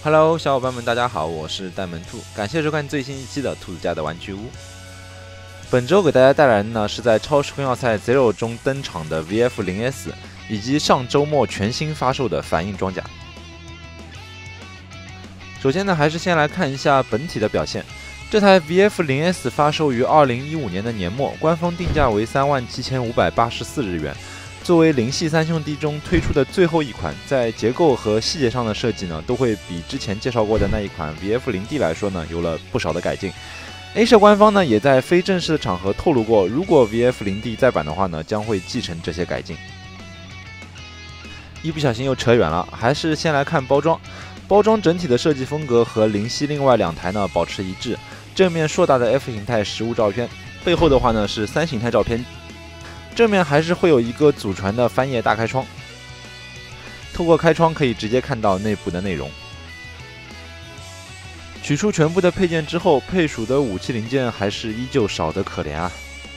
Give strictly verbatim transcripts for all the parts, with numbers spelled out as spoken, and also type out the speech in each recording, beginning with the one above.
Hello， 小伙伴们，大家好，我是戴门兔，感谢收看最新一期的兔子家的玩具屋。本周给大家带来的呢是在超时空要塞 Zero 中登场的 V F 零 S， 以及上周末全新发售的反应装甲。首先呢，还是先来看一下本体的表现。这台 V F 零 S 发售于二零一五年的年末，官方定价为三万七千五百八十四日元。作为灵系三兄弟中推出的最后一款，在结构和细节上的设计呢，都会比之前介绍过的那一款 V F 零 D 来说呢，有了不少的改进。A 社官方呢，也在非正式的场合透露过，如果 V F 零 D 再版的话呢，将会继承这些改进。一不小心又扯远了，还是先来看包装。包装整体的设计风格和灵系另外两台呢保持一致，正面硕大的 F 形态实物照片，背后的话呢是三形态照片。正面还是会有一个祖传的翻页大开窗，透过开窗可以直接看到内部的内容。取出全部的配件之后，配属的武器零件还是依旧少得可怜啊。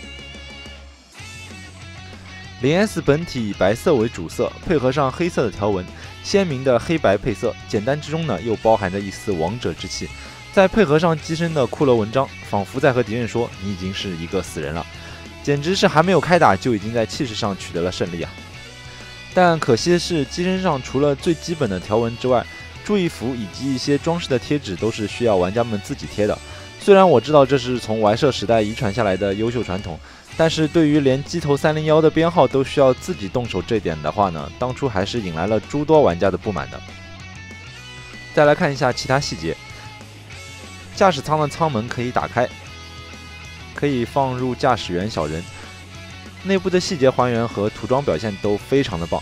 零 S 本体以白色为主色，配合上黑色的条纹，鲜明的黑白配色，简单之中呢又包含着一丝王者之气。再配合上机身的骷髅纹章，仿佛在和敌人说：“你已经是一个死人了。”简直是还没有开打就已经在气势上取得了胜利啊！但可惜的是，机身上除了最基本的条纹之外，注意符以及一些装饰的贴纸都是需要玩家们自己贴的。虽然我知道这是从玩社时代遗传下来的优秀传统，但是对于连机头三零一的编号都需要自己动手这点的话呢，当初还是引来了诸多玩家的不满的。再来看一下其他细节，驾驶舱的舱门可以打开，可以放入驾驶员小人，内部的细节还原和涂装表现都非常的棒。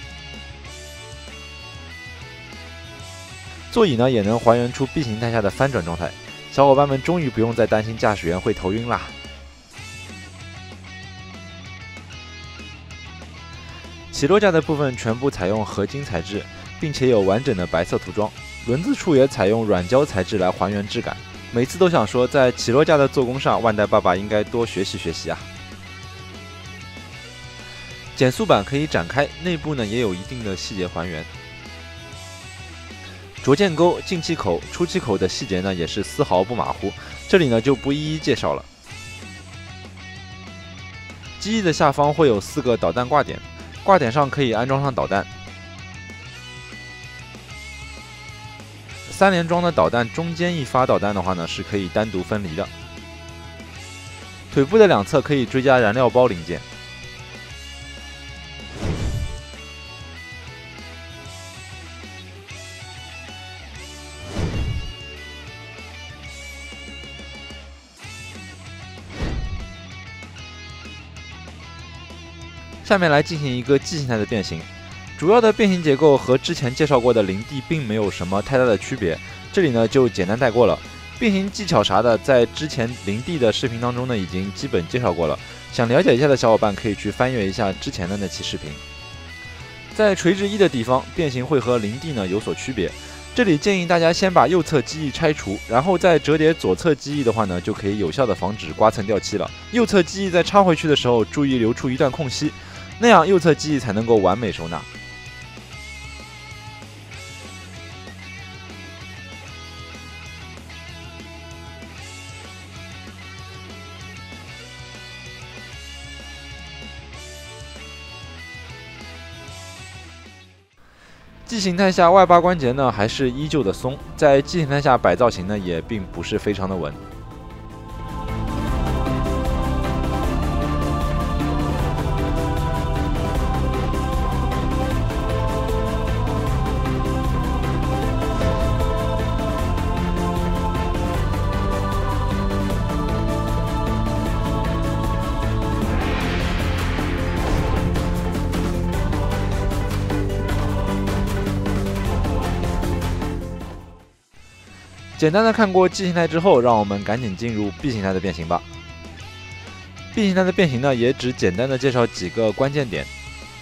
座椅呢也能还原出 B 形态下的翻转状态，小伙伴们终于不用再担心驾驶员会头晕啦。起落架的部分全部采用合金材质，并且有完整的白色涂装，轮子处也采用软胶材质来还原质感。每次都想说，在起落架的做工上，万代爸爸应该多学习学习啊！减速板可以展开，内部呢也有一定的细节还原。着舰钩、进气口、出气口的细节呢也是丝毫不马虎，这里呢就不一一介绍了。机翼的下方会有四个导弹挂点，挂点上可以安装上导弹。三连装的导弹中间一发导弹的话呢，是可以单独分离的。腿部的两侧可以追加燃料包零件。下面来进行一个 G 形态的变形。主要的变形结构和之前介绍过的零 D 并没有什么太大的区别，这里呢就简单带过了。变形技巧啥的，在之前零 D 的视频当中呢已经基本介绍过了，想了解一下的小伙伴可以去翻阅一下之前的那期视频。在垂直翼的地方，变形会和零 D 呢有所区别，这里建议大家先把右侧机翼拆除，然后再折叠左侧机翼的话呢，就可以有效的防止刮蹭掉漆了。右侧机翼在插回去的时候，注意留出一段空隙，那样右侧机翼才能够完美收纳。G 形态下外八关节呢还是依旧的松，在 G 形态下摆造型呢也并不是非常的稳。简单的看过 G 形态之后，让我们赶紧进入 B 形态的变形吧。B 形态的变形呢，也只简单的介绍几个关键点。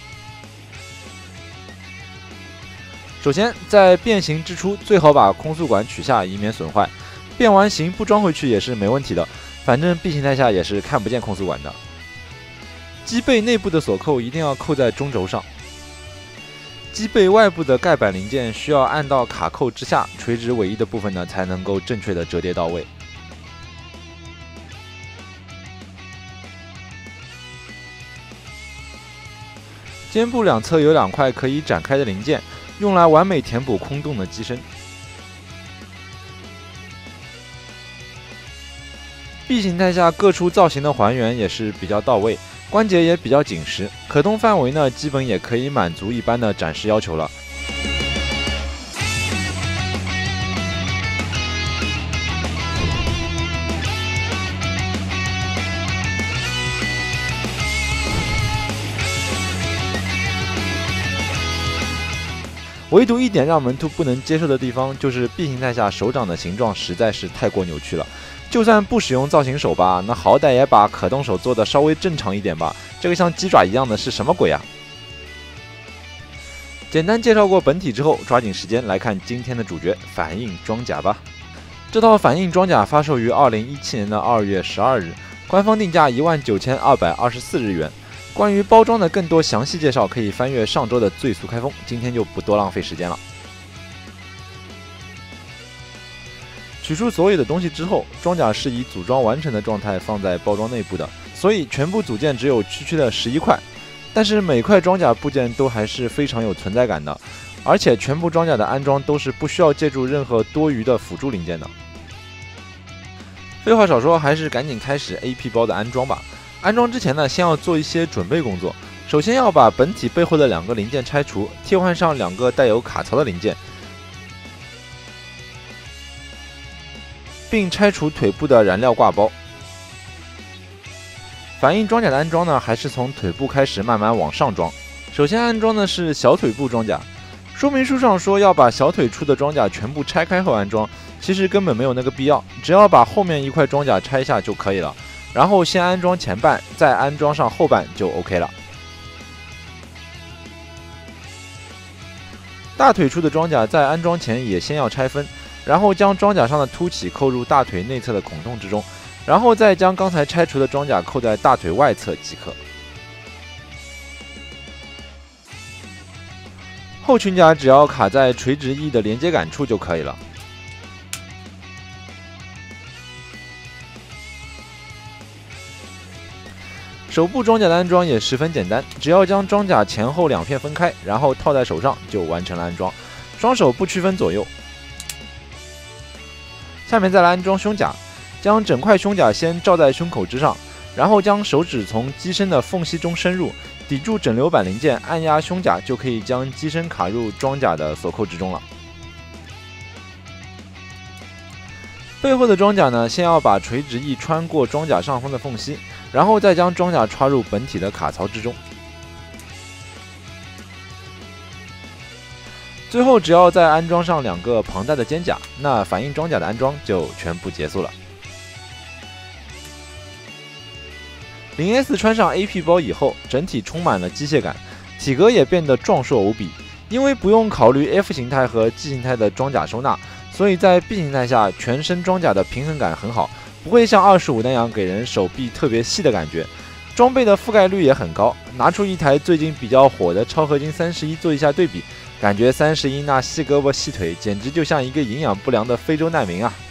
首先，在变形之初，最好把空速管取下，以免损坏。变完形不装回去也是没问题的，反正 B 形态下也是看不见空速管的。机背内部的锁扣一定要扣在中轴上。 机背外部的盖板零件需要按到卡扣之下，垂直尾翼的部分呢才能够正确的折叠到位。肩部两侧有两块可以展开的零件，用来完美填补空洞的机身。B 形态下各处造型的还原也是比较到位，关节也比较紧实，可动范围呢基本也可以满足一般的展示要求了。唯独一点让门徒不能接受的地方，就是 B 形态下手掌的形状实在是太过扭曲了。就算不使用造型手把，那好歹也把可动手做的稍微正常一点吧。这个像鸡爪一样的是什么鬼啊？简单介绍过本体之后，抓紧时间来看今天的主角——反应装甲吧。这套反应装甲发售于二零一七年的二月十二日，官方定价一万九千二百二十四日元。关于包装的更多详细介绍，可以翻阅上周的最速开封，今天就不多浪费时间了。取出所有的东西之后，装甲是以组装完成的状态放在包装内部的，所以全部组件只有区区的十一块，但是每块装甲部件都还是非常有存在感的，而且全部装甲的安装都是不需要借助任何多余的辅助零件的。废话少说，还是赶紧开始 A P 包的安装吧。安装之前呢，先要做一些准备工作。首先要把本体背后的两个零件拆除，替换上两个带有卡槽的零件，并拆除腿部的燃料挂包。反应装甲的安装呢，还是从腿部开始慢慢往上装。首先安装的是小腿部装甲。说明书上说要把小腿处的装甲全部拆开后安装，其实根本没有那个必要，只要把后面一块装甲拆下就可以了。然后先安装前半，再安装上后半就 OK 了。大腿处的装甲在安装前也先要拆分，然后将装甲上的凸起扣入大腿内侧的孔洞之中，然后再将刚才拆除的装甲扣在大腿外侧即可。后裙甲只要卡在垂直翼的连接杆处就可以了。手部装甲的安装也十分简单，只要将装甲前后两片分开，然后套在手上就完成了安装。双手不区分左右。下面再来安装胸甲，将整块胸甲先罩在胸口之上，然后将手指从机身的缝隙中深入，抵住整流板零件，按压胸甲就可以将机身卡入装甲的锁扣之中了。背后的装甲呢，先要把垂直翼穿过装甲上方的缝隙，然后再将装甲插入本体的卡槽之中。最后只要再安装上两个庞大的肩甲，那反应装甲的安装就全部结束了。零 S 穿上 A P 包以后，整体充满了机械感，体格也变得壮硕无比。因为不用考虑 F 形态和 G 形态的装甲收纳，所以在 B 形态下全身装甲的平衡感很好，不会像二十五那样给人手臂特别细的感觉。装备的覆盖率也很高，拿出一台最近比较火的超合金三十一做一下对比，感觉三十一那细胳膊细腿简直就像一个营养不良的非洲难民啊！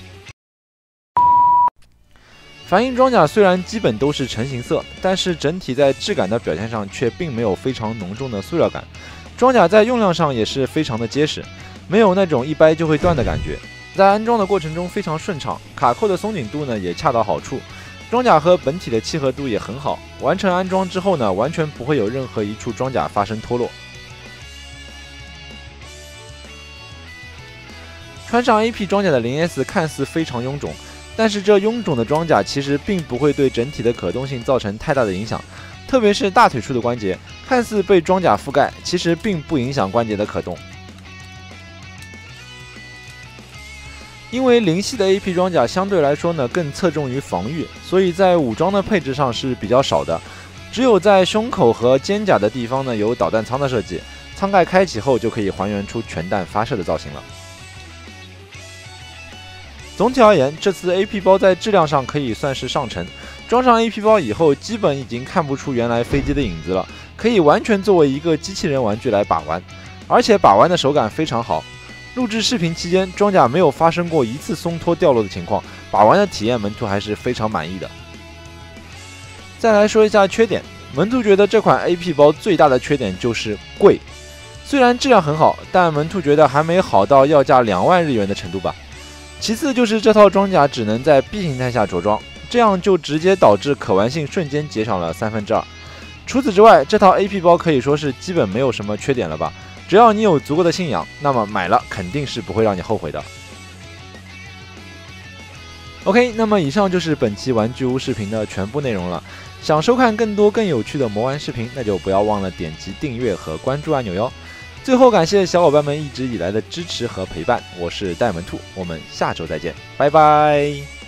反应装甲虽然基本都是成型色，但是整体在质感的表现上却并没有非常浓重的塑料感。装甲在用料上也是非常的结实，没有那种一掰就会断的感觉。在安装的过程中非常顺畅，卡扣的松紧度呢也恰到好处，装甲和本体的契合度也很好。完成安装之后呢，完全不会有任何一处装甲发生脱落。穿上 A P 装甲的零 S 看似非常臃肿，但是这臃肿的装甲其实并不会对整体的可动性造成太大的影响，特别是大腿处的关节，看似被装甲覆盖，其实并不影响关节的可动。因为零系的 A P 装甲相对来说呢更侧重于防御，所以在武装的配置上是比较少的，只有在胸口和肩甲的地方呢有导弹舱的设计，舱盖开启后就可以还原出全弹发射的造型了。总体而言，这次 A P 包在质量上可以算是上乘， 装上 A P 包以后，基本已经看不出原来飞机的影子了，可以完全作为一个机器人玩具来把玩，而且把玩的手感非常好。录制视频期间，装甲没有发生过一次松脱掉落的情况，把玩的体验门徒还是非常满意的。再来说一下缺点，门徒觉得这款 A P 包最大的缺点就是贵，虽然质量很好，但门徒觉得还没好到要价两万日元的程度吧。其次就是这套装甲只能在 B 形态下着装，这样就直接导致可玩性瞬间减少了三分之二。除此之外，这套 A P 包可以说是基本没有什么缺点了吧？只要你有足够的信仰，那么买了肯定是不会让你后悔的。OK， 那么以上就是本期玩具屋视频的全部内容了。想收看更多更有趣的魔玩视频，那就不要忘了点击订阅和关注按钮哟。最后感谢小伙伴们一直以来的支持和陪伴，我是戴门兔，我们下周再见，拜拜。